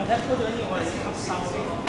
咧鋪咗啲我哋超級收嘅。